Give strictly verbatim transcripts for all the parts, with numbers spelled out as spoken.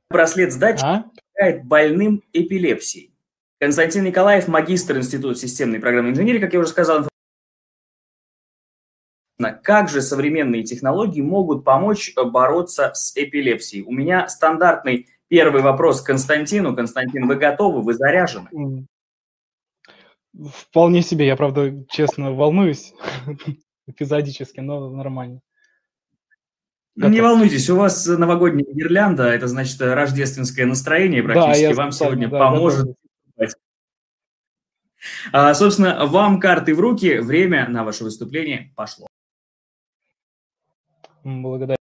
Браслет с датчиком А? помогает больным эпилепсией. Константин Николаев, магистр Института системной и программной инженерии, как я уже сказал. Как же современные технологии могут помочь бороться с эпилепсией? У меня стандартный первый вопрос к Константину. Константин, вы готовы? Вы заряжены? М. Вполне себе. Я, правда, честно, волнуюсь эпизодически, но нормально. Не Готов. волнуйтесь, у вас новогодняя гирлянда, это значит рождественское настроение Да, практически, я вам специально, сегодня да, поможет. готовлюсь. А, собственно, вам карты в руки, время на ваше выступление пошло. М, благодарю.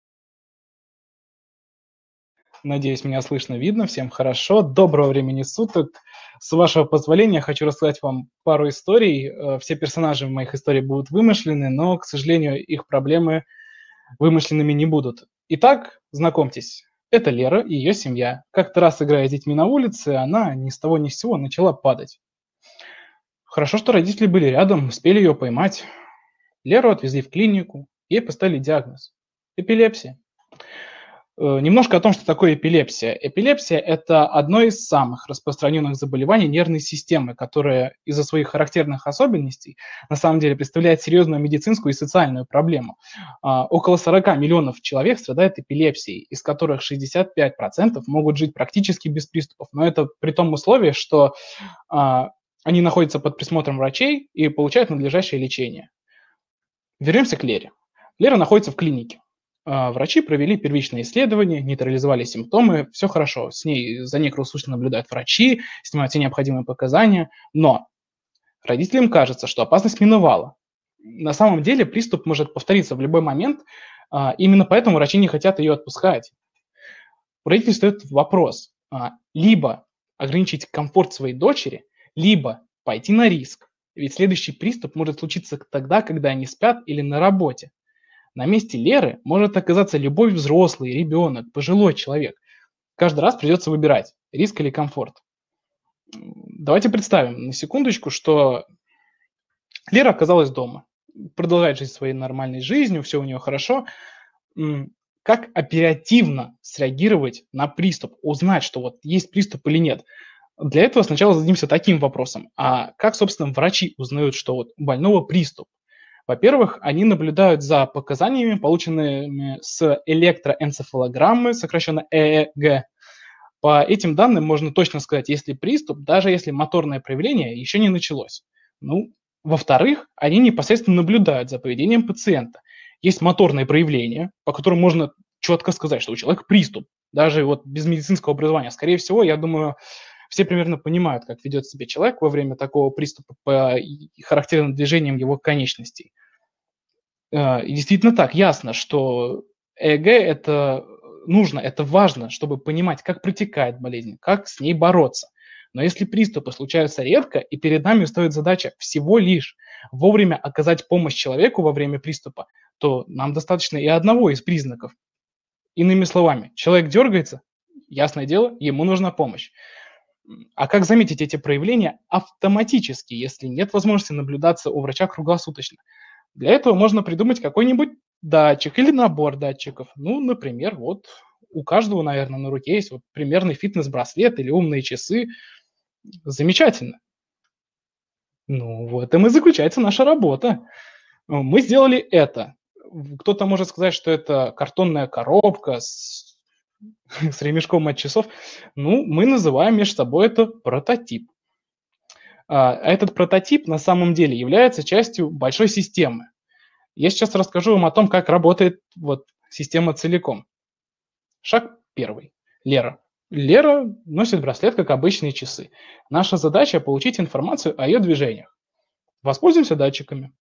Надеюсь, меня слышно, видно, всем хорошо. Доброго времени суток. С вашего позволения хочу рассказать вам пару историй. Э, Все персонажи в моих историях будут вымышлены, но, к сожалению, их проблемы вымышленными не будут. Итак, знакомьтесь, это Лера и ее семья. Как-то раз, играя с детьми на улице, она ни с того ни с сего начала падать. Хорошо, что родители были рядом, успели ее поймать. Леру отвезли в клинику, ей поставили диагноз – эпилепсия. Э, Немножко о том, что такое эпилепсия. Эпилепсия – это одно из самых распространенных заболеваний нервной системы, которое из-за своих характерных особенностей на самом деле представляет серьезную медицинскую и социальную проблему. А, Около сорок миллионов человек страдает эпилепсией, из которых шестьдесят пять процентов могут жить практически без приступов. Но это при том условии, что а, они находятся под присмотром врачей и получают надлежащее лечение. Вернемся к Лере. Лера находится в клинике. А, Врачи провели первичное исследование, нейтрализовали симптомы, все хорошо. С ней, за ней круглосуточно наблюдают врачи, снимают все необходимые показания, но родителям кажется, что опасность миновала. На самом деле приступ может повториться в любой момент, а, именно поэтому врачи не хотят ее отпускать. У родителей встает вопрос, а, либо ограничить комфорт своей дочери, либо пойти на риск. Ведь следующий приступ может случиться тогда, когда они спят или на работе. На месте Леры может оказаться любой взрослый, ребенок, пожилой человек. Каждый раз придется выбирать, риск или комфорт. Давайте представим на секундочку, что Лера оказалась дома, продолжает жить своей нормальной жизнью, все у нее хорошо. Как оперативно среагировать на приступ, узнать, что вот есть приступ или нет? Для этого сначала зададимся таким вопросом. А как, собственно, врачи узнают, что вот у больного приступ? Во-первых, они наблюдают за показаниями, полученными с электроэнцефалограммы, сокращенно э э гэ. По этим данным можно точно сказать, есть ли приступ, даже если моторное проявление еще не началось. Ну, во-вторых, они непосредственно наблюдают за поведением пациента. Есть моторные проявления, по которым можно четко сказать, что у человека приступ, даже вот без медицинского образования. Скорее всего, я думаю, все примерно понимают, как ведет себя человек во время такого приступа по характерным движениям его конечностей. Э, И действительно так, ясно, что э э гэ – это нужно, это важно, чтобы понимать, как протекает болезнь, как с ней бороться. Но если приступы случаются редко, и перед нами стоит задача всего лишь вовремя оказать помощь человеку во время приступа, то нам достаточно и одного из признаков. Иными словами, человек дергается, ясное дело, ему нужна помощь. А как заметить эти проявления автоматически, если нет возможности наблюдаться у врача круглосуточно? Для этого можно придумать какой-нибудь датчик или набор датчиков. Ну, например, вот у каждого, наверное, на руке есть вот примерный фитнес-браслет или умные часы. Замечательно. Ну, в этом и заключается наша работа. Мы сделали это. Кто-то может сказать, что это картонная коробка с, с ремешком от часов. Ну, мы называем между собой это прототип. А этот прототип на самом деле является частью большой системы. Я сейчас расскажу вам о том, как работает вот система целиком. Шаг первый. Лера. Лера носит браслет, как обычные часы. Наша задача – получить информацию о ее движениях. Воспользуемся датчиками.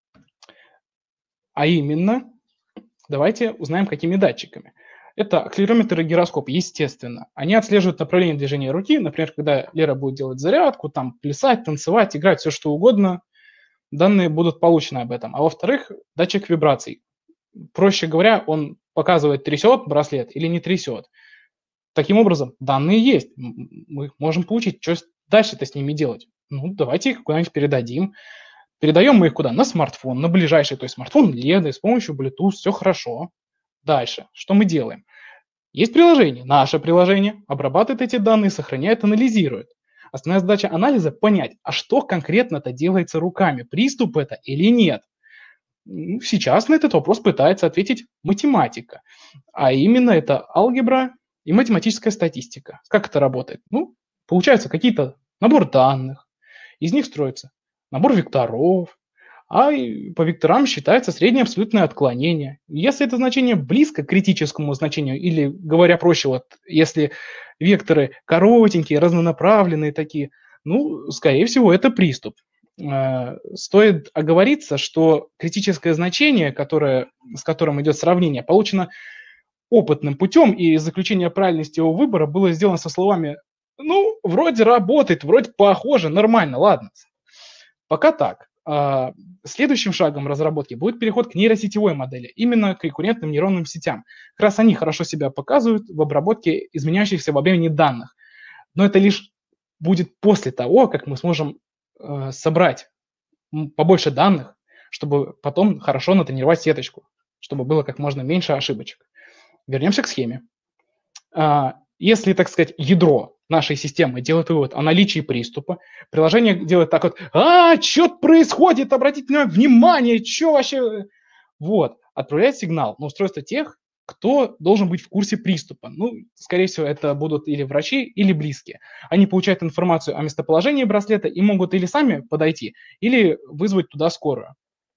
А именно, давайте узнаем, какими датчиками. Это акселерометр и гироскоп, естественно. Они отслеживают направление движения руки. Например, когда Лера будет делать зарядку, там плясать, танцевать, играть, все что угодно, данные будут получены об этом. А во-вторых, датчик вибраций. Проще говоря, он показывает, трясет браслет или не трясет. Таким образом, данные есть. Мы их можем получить. Что дальше-то с ними делать? Ну, давайте их куда-нибудь передадим. Передаем мы их куда? На смартфон, на ближайший, то есть смартфон Лены, с помощью Bluetooth, все хорошо. Дальше, что мы делаем? Есть приложение, наше приложение, обрабатывает эти данные, сохраняет, анализирует. Основная задача анализа – понять, а что конкретно-то делается руками, приступ это или нет. Сейчас на этот вопрос пытается ответить математика, а именно это алгебра и математическая статистика. Как это работает? Ну, получается какие-то набор данных, из них строится набор векторов, а по векторам считается среднее абсолютное отклонение. Если это значение близко к критическому значению, или, говоря проще, вот, если векторы коротенькие, разнонаправленные такие, ну, скорее всего, это приступ. Стоит оговориться, что критическое значение, которое, с которым идет сравнение, получено опытным путем, и заключение правильности его выбора было сделано со словами «ну, вроде работает, вроде похоже, нормально, ладно». Пока так. Следующим шагом разработки будет переход к нейросетевой модели, именно к рекуррентным нейронным сетям. Как раз они хорошо себя показывают в обработке изменяющихся во времени данных. Но это лишь будет после того, как мы сможем э, собрать побольше данных, чтобы потом хорошо натренировать сеточку, чтобы было как можно меньше ошибочек. Вернемся к схеме. Если, так сказать, ядро нашей системы делает вывод о наличии приступа, приложение делает так вот: а, что происходит, обратите на внимание, что вообще... Вот, отправляет сигнал на устройство тех, кто должен быть в курсе приступа. Ну, скорее всего, это будут или врачи, или близкие. Они получают информацию о местоположении браслета и могут или сами подойти, или вызвать туда скорую.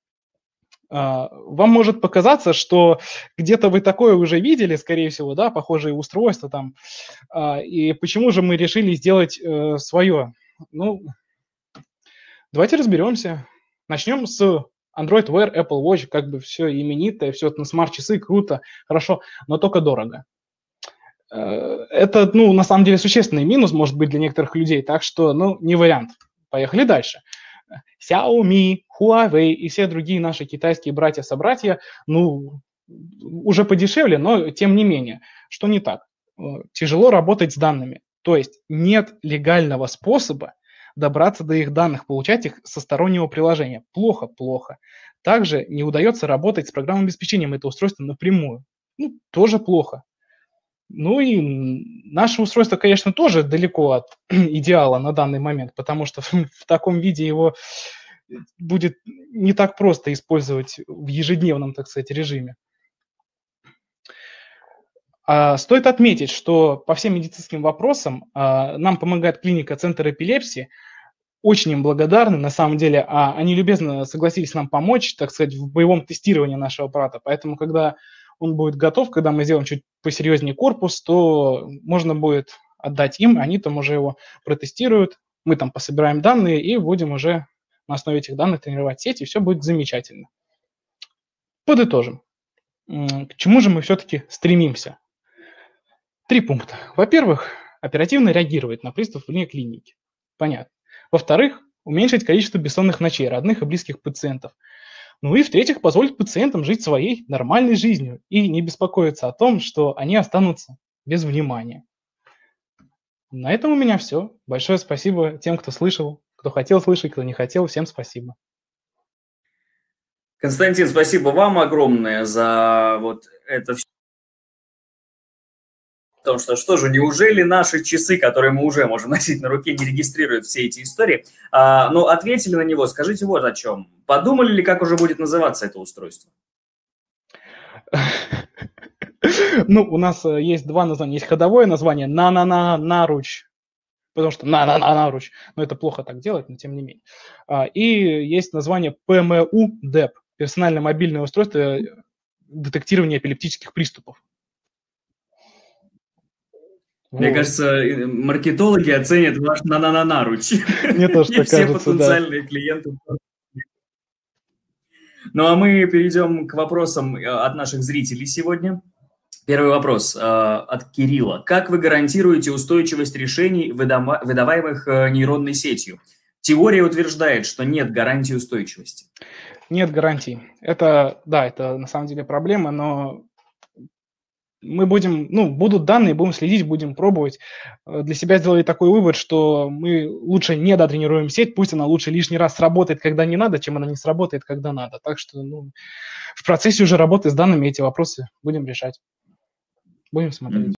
Вам может показаться, что где-то вы такое уже видели, скорее всего, да, похожие устройства там. И почему же мы решили сделать свое? Ну, давайте разберемся. Начнем с Android Wear, Apple Watch, как бы все именитое, все это на смарт-часы, круто, хорошо, но только дорого. Это, ну, на самом деле существенный минус, может быть, для некоторых людей, так что, ну, не вариант. Поехали дальше. Xiaomi, Huawei и все другие наши китайские братья-собратья, ну, уже подешевле, но тем не менее. Что не так? Тяжело работать с данными. То есть нет легального способа добраться до их данных, получать их со стороннего приложения. Плохо, плохо. Также не удается работать с программным обеспечением этого устройства напрямую. Ну, тоже плохо. Ну и наше устройство, конечно, тоже далеко от идеала на данный момент, потому что в, в таком виде его будет не так просто использовать в ежедневном, так сказать, режиме. А, стоит отметить, что по всем медицинским вопросам а, нам помогает клиника «Центр эпилепсии». Очень им благодарны, на самом деле. А, они любезно согласились нам помочь, так сказать, в боевом тестировании нашего аппарата. Поэтому, когда он будет готов, когда мы сделаем чуть посерьезнее корпус, то можно будет отдать им, они там уже его протестируют, мы там пособираем данные и будем уже на основе этих данных тренировать сеть, и все будет замечательно. Подытожим. К чему же мы все-таки стремимся? Три пункта. Во-первых, оперативно реагировать на приступ вне клиники. Понятно. Во-вторых, уменьшить количество бессонных ночей родных и близких пациентов. Ну и, в-третьих, позволить пациентам жить своей нормальной жизнью и не беспокоиться о том, что они останутся без внимания. На этом у меня все. Большое спасибо тем, кто слышал, кто хотел слышать, кто не хотел. Всем спасибо. Константин, спасибо вам огромное за вот это все. Потому что, что же, неужели наши часы, которые мы уже можем носить на руке, не регистрируют все эти истории? А, ну, ответили на него. Скажите вот о чем. Подумали ли, как уже будет называться это устройство? Ну, у нас есть два названия. Есть ходовое название «на-на-на-наруч», потому что «на-на-на-наруч», но это плохо так делать, но тем не менее. И есть название пэ эм у-дэп, персональное мобильное устройство детектирования эпилептических приступов. Мне вот. кажется, маркетологи оценят ваш на-на-на-наруч. Мне тоже так все кажется, потенциальные да. клиенты. Ну, а мы перейдем к вопросам от наших зрителей сегодня. Первый вопрос от Кирилла. Как вы гарантируете устойчивость решений, выдаваемых нейронной сетью? Теория утверждает, что нет гарантии устойчивости. Нет гарантий. Это, да, это на самом деле проблема, но мы будем, ну, будут данные, будем следить, будем пробовать. Для себя сделали такой вывод, что мы лучше не дотренируем сеть, пусть она лучше лишний раз сработает, когда не надо, чем она не сработает, когда надо. Так что, ну, в процессе уже работы с данными эти вопросы будем решать. Будем смотреть.